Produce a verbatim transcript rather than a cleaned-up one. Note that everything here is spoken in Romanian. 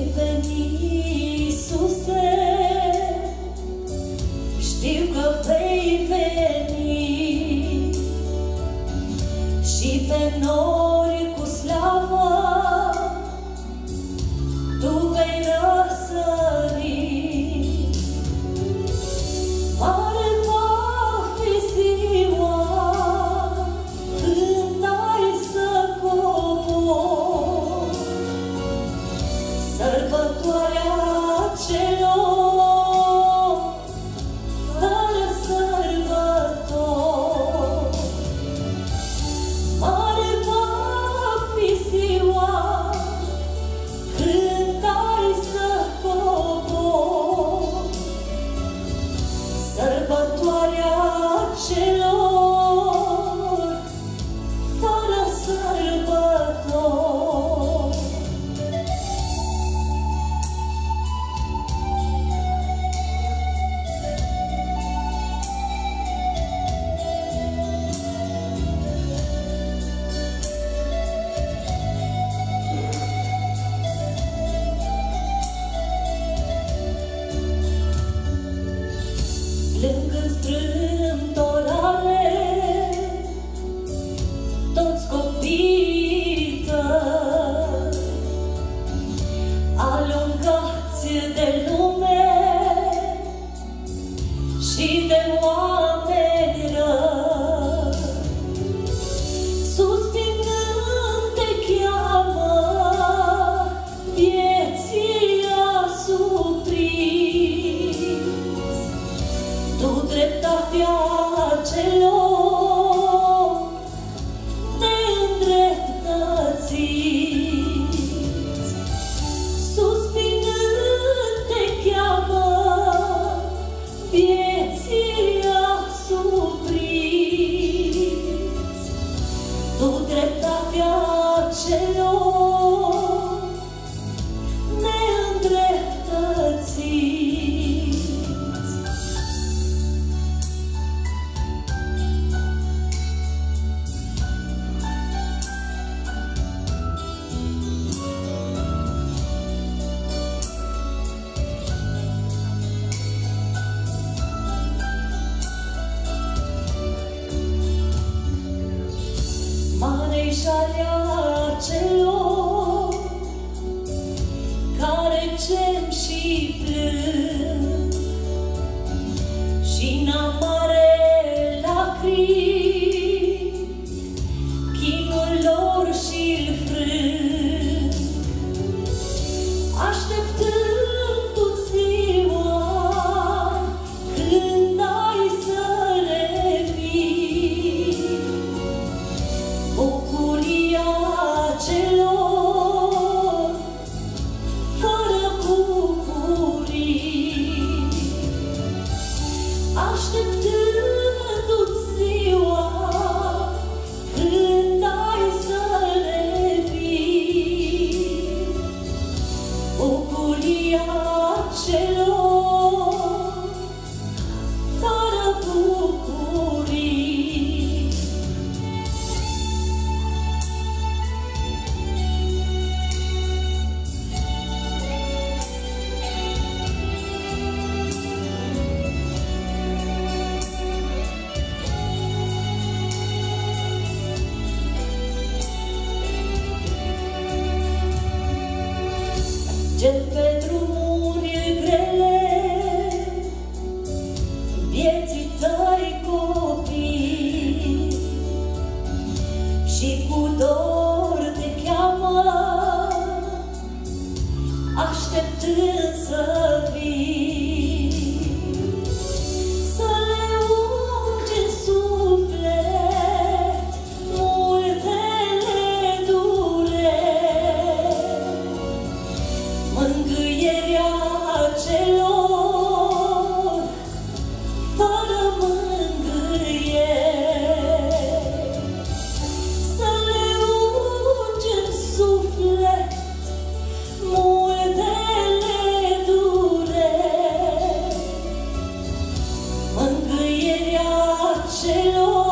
veni, Iisuse, știu că vei veni și pe nori cu slavă Tu vei răsări. Mare va fi ziua când ai să cobori, sărbătoarea celor fără sărbători. Mare va fi ziua când ai să cobori, sărbătoarea celor fără sărbători. Lângă strâmtorare, toți copiii tăi, alungați de lume și de oameni răi, suspinând te cheamă vieții asupriți. Tu dreptatea celor neîndreptățiți, suspinând te cheamă vieții asupriți. Tu dreptatea celor neîndreptățiți. Mare-i jalea celor care cem și plâng și n-amare lacrimi chinul lor și-l frâng, așteptându-ți ziua când ai să revii. Bucuria celor fără bucurii, așteptându-ți ziua când ai să revii. Bucuria celor fără bucurii. Gen pe drumuri grele vieții tăi copii și cu dor te cheamă, așteptând să vii, să le ungi în suflet multele dureri, mângâierea celor fără mângâieri, să le ungi în suflet multele dureri, mângâierea celor